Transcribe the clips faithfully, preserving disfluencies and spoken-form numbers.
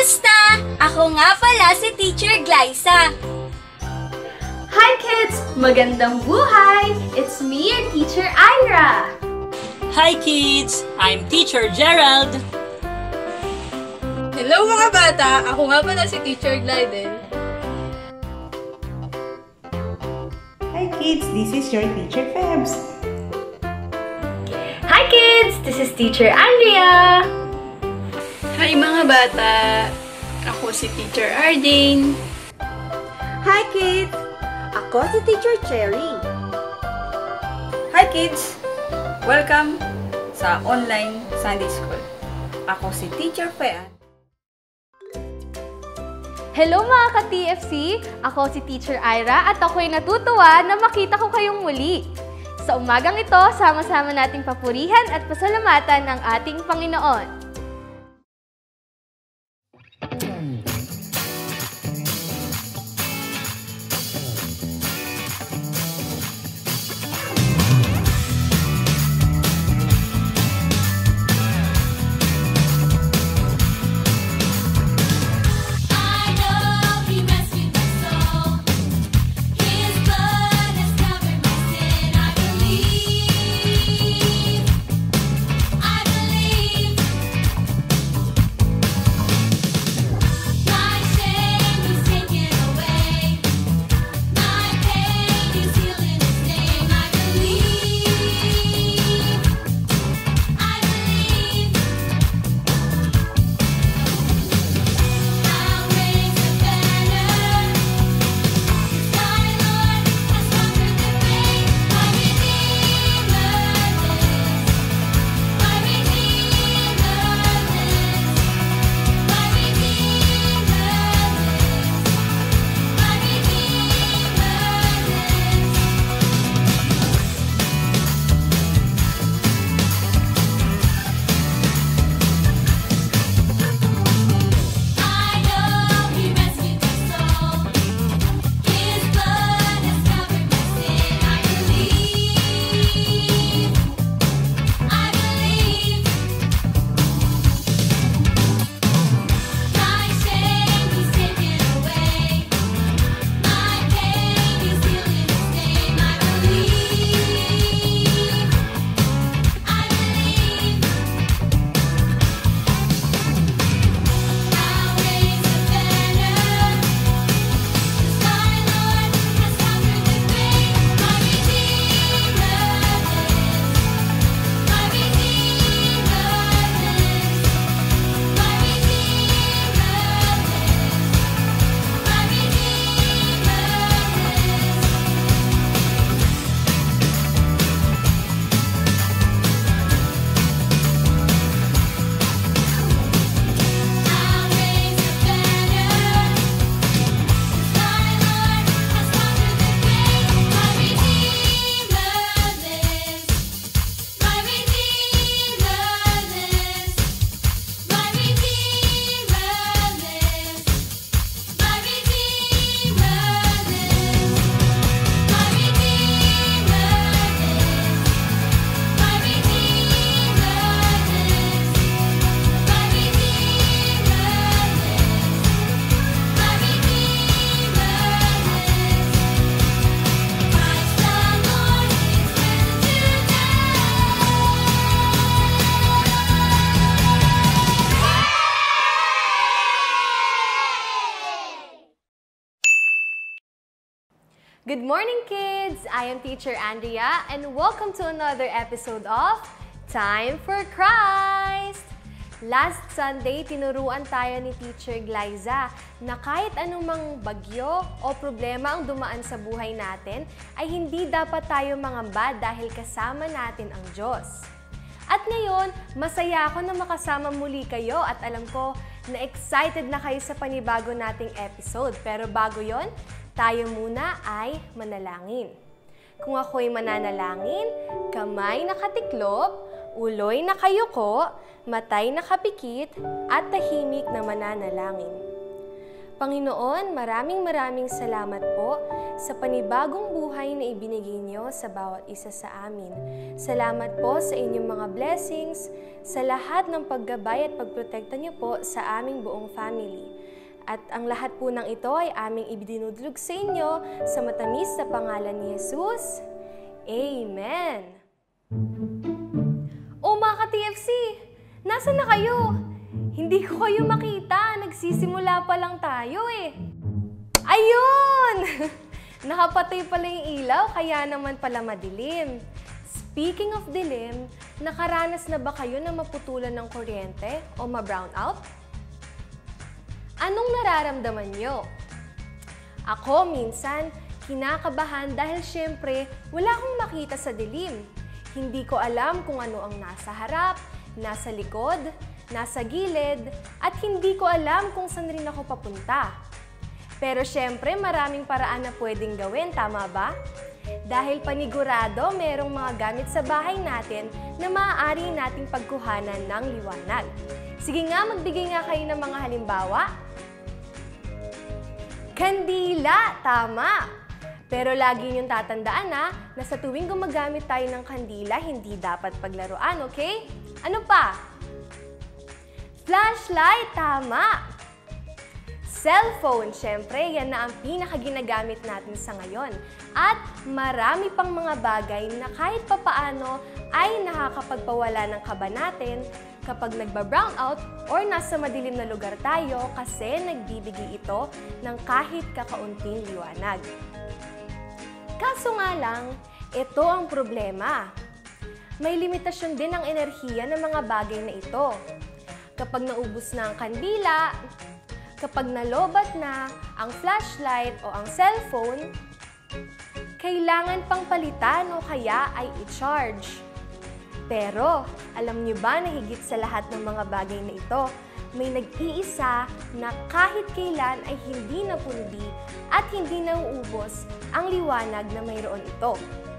Kamusta? Ako nga pala si Teacher Glyza. Hi kids! Magandang buhay! It's me, your Teacher Ira. Hi kids! I'm Teacher Gerald. Hello mga bata! Ako nga pala si Teacher Glidel. Hi kids! This is your Teacher Febs. Hi kids! This is Teacher Andrea. Hi mga bata! Ako si Teacher Ardane. Hi kids! Ako si Teacher Cherry. Hi kids! Welcome sa online Sunday School. Ako si Teacher Fean. Hello mga ka-T F C! Ako si Teacher Ira at ako'y natutuwa na makita ko kayong muli. Sa umagang ito, sama-sama nating papurihan at pasalamatan ang ating Panginoon. Good morning, kids! I am Teacher Andrea and welcome to another episode of Time for Christ! Last Sunday, tinuruan tayo ni Teacher Glyza na kahit anumang bagyo o problema ang dumaan sa buhay natin, ay hindi dapat tayo mangamba dahil kasama natin ang Diyos. At ngayon, masaya ako na makasama muli kayo at alam ko na excited na kayo sa panibago nating episode. Pero bago yon, tayo muna ay manalangin. Kung ako'y mananalangin, kamay nakatiklop, uloy nakayuko, matay nakapikit, at tahimik na mananalangin. Panginoon, maraming maraming salamat po sa panibagong buhay na ibinigay niyo sa bawat isa sa amin. Salamat po sa inyong mga blessings, sa lahat ng paggabay at pagprotekta niyo po sa aming buong family. At ang lahat po ng ito ay aming ibinudlog sa inyo sa matamis na pangalan ni Jesus. Amen! O mga ka-T F C, nasaan na kayo? Hindi ko kayo makita. Nagsisimula pa lang tayo eh. Ayun! Nakapatay pala yung ilaw, kaya naman pala madilim. Speaking of dilim, nakaranas na ba kayo na maputulan ng kuryente o ma-brown out? Anong nararamdaman nyo? Ako minsan, kinakabahan dahil syempre wala akong makita sa dilim. Hindi ko alam kung ano ang nasa harap, nasa likod, nasa gilid, at hindi ko alam kung saan rin ako papunta. Pero syempre, maraming paraan na pwedeng gawin, tama ba? Dahil panigurado, merong mga gamit sa bahay natin na maaari nating pagkuhanan ng liwanag. Sige nga, magbigay nga kayo ng mga halimbawa. Kandila, tama! Pero lagi niyong tatandaan na, na sa tuwing gumagamit tayo ng kandila, hindi dapat paglaruan, okay? Ano pa? Flashlight, tama! Cellphone, syempre, yan na ang pinakaginagamit natin sa ngayon. At marami pang mga bagay na kahit papaano ay nakakapagpawala ng kaba natin kapag nagba-brown out or nasa madilim na lugar tayo kasi nagbibigay ito ng kahit kakaunting liwanag. Kaso nga lang, ito ang problema. May limitasyon din ang enerhiya ng mga bagay na ito. Kapag naubos na ang kandila, kapag nalobat na ang flashlight o ang cellphone, kailangan pang palitan o kaya ay i-charge. Pero, alam niyo ba na higit sa lahat ng mga bagay na ito, may nag-iisa na kahit kailan ay hindi napundi at hindi nauubos ang liwanag na mayroon ito.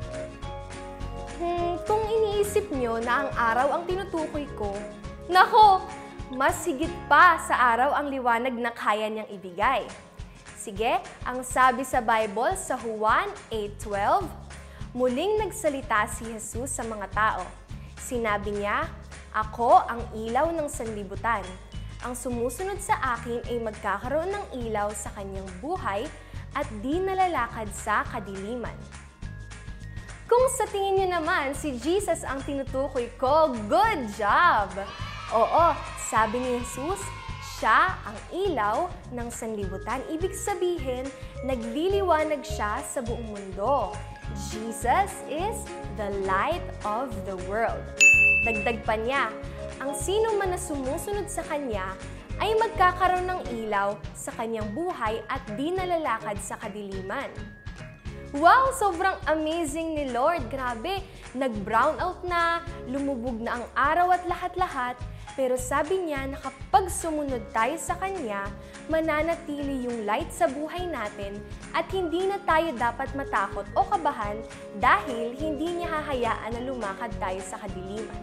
Hmm, kung iniisip niyo na ang araw ang tinutukoy ko, nako! Mas higit pa sa araw ang liwanag na kaya niyang ibigay. Sige, ang sabi sa Bible sa Juan eight twelve, muling nagsalita si Jesus sa mga tao. Sinabi niya, "Ako ang ilaw ng sanlibutan. Ang sumusunod sa akin ay magkakaroon ng ilaw sa kanyang buhay at di nalalakad sa kadiliman." Kung sa tingin niyo naman si Jesus ang tinutukoy ko, good job! Oo, sabi ni Jesus, siya ang ilaw ng sanlibutan. Ibig sabihin, nagliliwanag siya sa buong mundo. Jesus is the light of the world. Dagdag pa niya, ang sino man na sumusunod sa kanya ay magkakaroon ng ilaw sa kanyang buhay at di nalalakad sa kadiliman. Wow! Sobrang amazing ni Lord. Grabe! Nag-brown out na, lumubog na ang araw at lahat-lahat. Pero sabi niya na kapag sumunod tayo sa Kanya, mananatili yung light sa buhay natin at hindi na tayo dapat matakot o kabahan dahil hindi niya hahayaan na lumakad tayo sa kadiliman.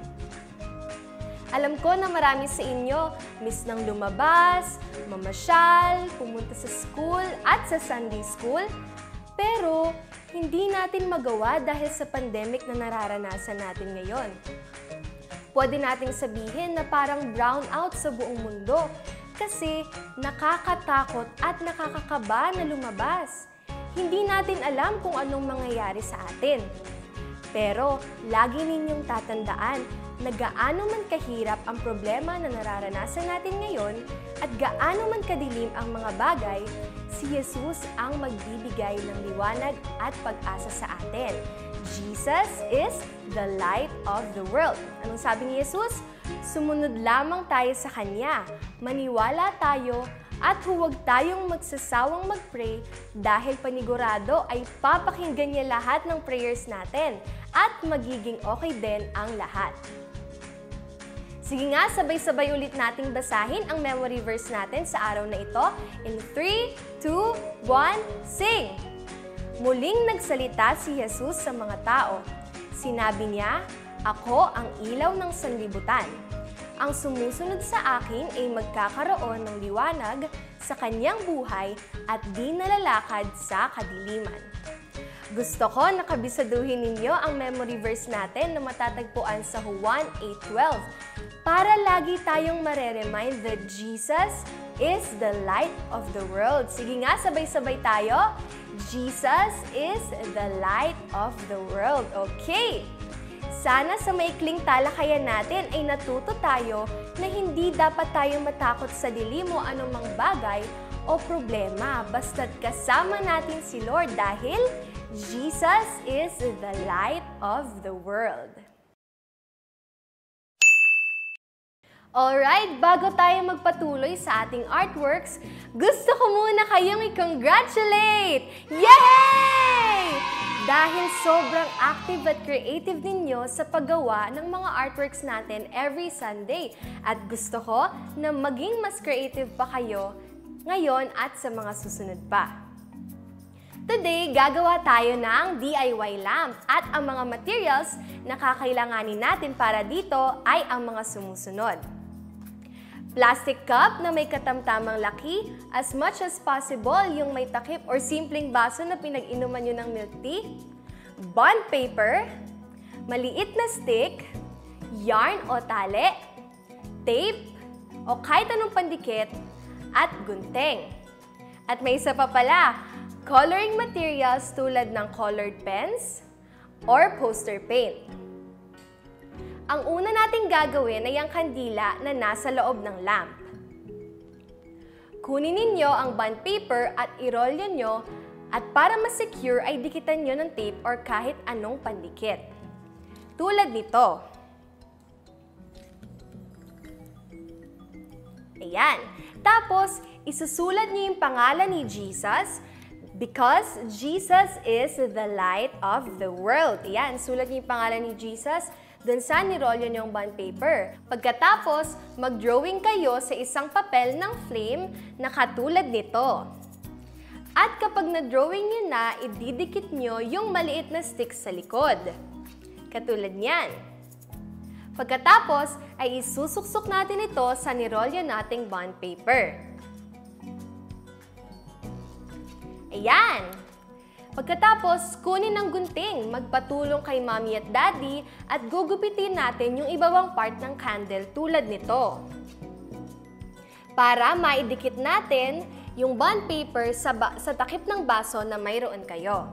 Alam ko na marami sa inyo, miss nang lumabas, mamasyal, pumunta sa school at sa Sunday school, pero hindi natin magawa dahil sa pandemic na nararanasan natin ngayon. Pwede nating sabihin na parang brown out sa buong mundo kasi nakakatakot at nakakakaba na lumabas. Hindi natin alam kung anong mangyayari sa atin. Pero lagi ninyong tatandaan na gaano man kahirap ang problema na nararanasan natin ngayon at gaano man kadilim ang mga bagay, si Jesus ang magbibigay ng liwanag at pag-asa sa atin. Jesus is the light of the world. Anong sabi ni Jesus? Sumunod lamang tayo sa Kanya, maniwala tayo at huwag tayong magsasawang mag-pray dahil panigurado ay papakinggan niya lahat ng prayers natin at magiging okay din ang lahat. Sige nga, sabay-sabay ulit nating basahin ang memory verse natin sa araw na ito. In three, two, one, sing! Muling nagsalita si Jesus sa mga tao. Sinabi niya, "Ako ang ilaw ng sanlibutan. ang sumusunod sa akin ay magkakaroon ng liwanag sa kanyang buhay at di nalalakad sa kadiliman. Gusto ko na kabisaduhin ninyo ang memory verse natin na matatagpuan sa Juan eight twelve para lagi tayong mareremind that Jesus is the light of the world. Sige nga, sabay-sabay tayo. Jesus is the light of the world. Okay! Sana sa maikling talakayan natin ay natuto tayo na hindi dapat tayong matakot sa dilim o anumang bagay o problema basta't kasama natin si Lord dahil Jesus is the light of the world. Alright, bago tayo magpatuloy sa ating artworks, gusto ko muna kayong i-congratulate! Yay! Dahil sobrang active at creative ninyo sa paggawa ng mga artworks natin every Sunday. At gusto ko na maging mas creative pa kayo ngayon at sa mga susunod pa. Today, gagawa tayo ng D I Y lamp at ang mga materials na kakailanganin natin para dito ay ang mga sumusunod. Plastic cup na may katamtamang laki, as much as possible yung may takip or simpleng baso na pinag-inuman nyo ng milk tea, bond paper, maliit na stick, yarn o tali, tape, o kahit anong pandikit, at gunting. At may isa pa pala, coloring materials tulad ng colored pens or poster paint. Ang una nating gagawin ay ang kandila na nasa loob ng lamp. Kunin ninyo ang bond paper at irolyo nyo at para mas secure ay dikitan nyo ng tape or kahit anong pandikit. Tulad nito. Ayan. Tapos, isusulat nyo yung pangalan ni Jesus because Jesus is the light of the world. Ayan, sulat nyo yung pangalan ni Jesus dun sa nirolyo niyong bond paper. Pagkatapos, mag-drawing kayo sa isang papel ng flame na katulad nito. At kapag na-drawing nyo na, ididikit nyo yung maliit na stick sa likod. Katulad niyan. Pagkatapos, ay isusuksok natin ito sa nirolyo nating bond paper. Ayan! Pagkatapos, kunin ang gunting, magpatulong kay Mommy at Daddy at gugupitin natin yung ibabang part ng candle tulad nito. Para maidikit natin yung bond paper sa, sa takip ng baso na mayroon kayo.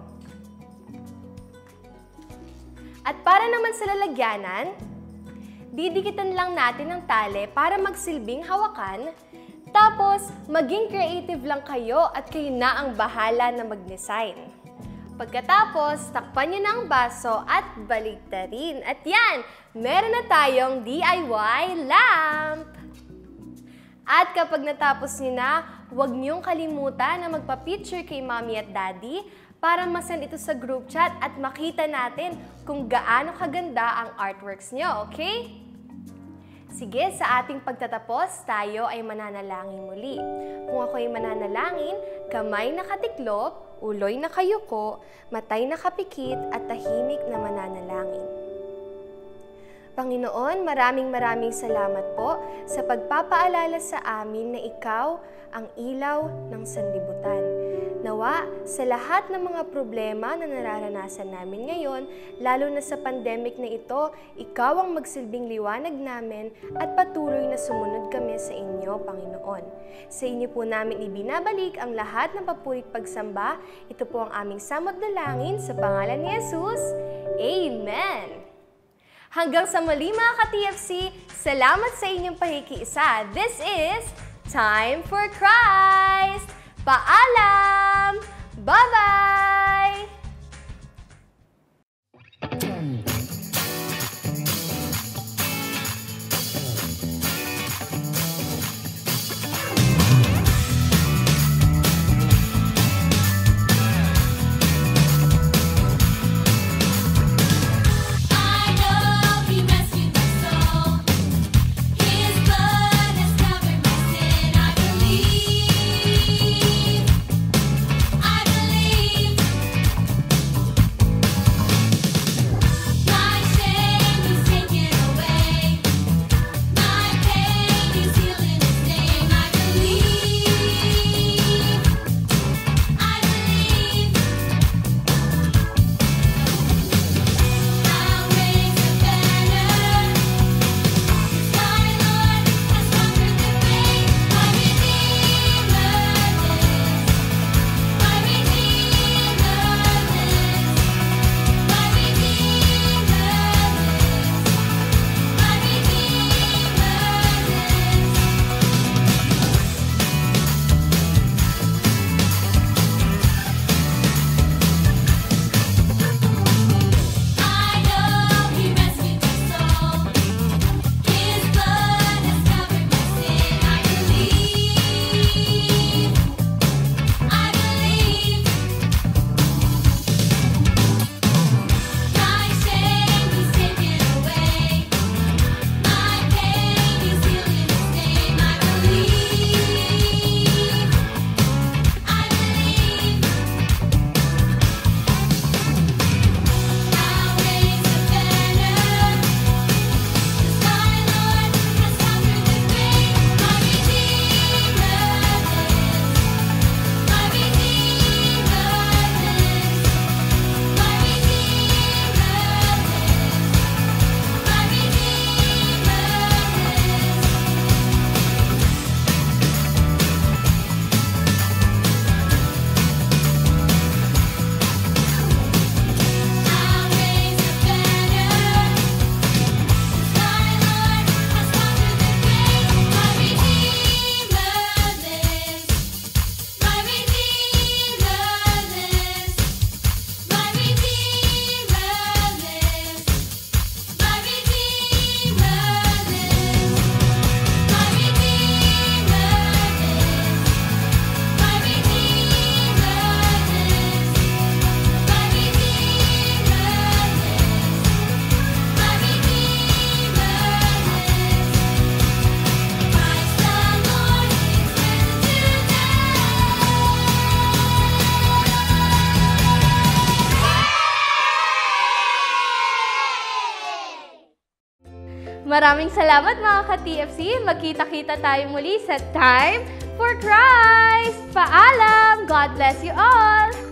At para naman sa lalagyanan, didikitan lang natin ng tali para magsilbing hawakan. Tapos, maging creative lang kayo at kayo na ang bahala na mag-design. Pagkatapos, takpan nyo na ang baso at baligtarin. At yan, meron na tayong D I Y lamp! At kapag natapos nyo na, huwag nyong kalimutan na magpa-picture kay Mommy at Daddy para masend ito sa group chat at makita natin kung gaano kaganda ang artworks nyo, okay? Sige, sa ating pagtatapos, tayo ay mananalangin muli. Kung ako ay mananalangin, kamay nakatiklop, uloy nakayuko, matay nakapikit, at tahimik na mananalangin. Panginoon, maraming maraming salamat po sa pagpapaalala sa amin na Ikaw ang ilaw ng sanlibutan. Nawa, sa lahat ng mga problema na nararanasan namin ngayon, lalo na sa pandemic na ito, Ikaw ang magsilbing liwanag namin at patuloy na sumunod kami sa inyo, Panginoon. Sa inyo po namin ibinabalik ang lahat ng papurit pagsamba. Ito po ang aming samot dalangin sa pangalan ni Jesus. Amen! Hanggang sa muli mga ka-T F C, salamat sa inyong pakikiisa. This is Time for Christ! Paalam! Bye-bye! Maraming salamat mga ka-T F C. Magkita-kita tayo muli sa Time for Christ. Paalam! God bless you all!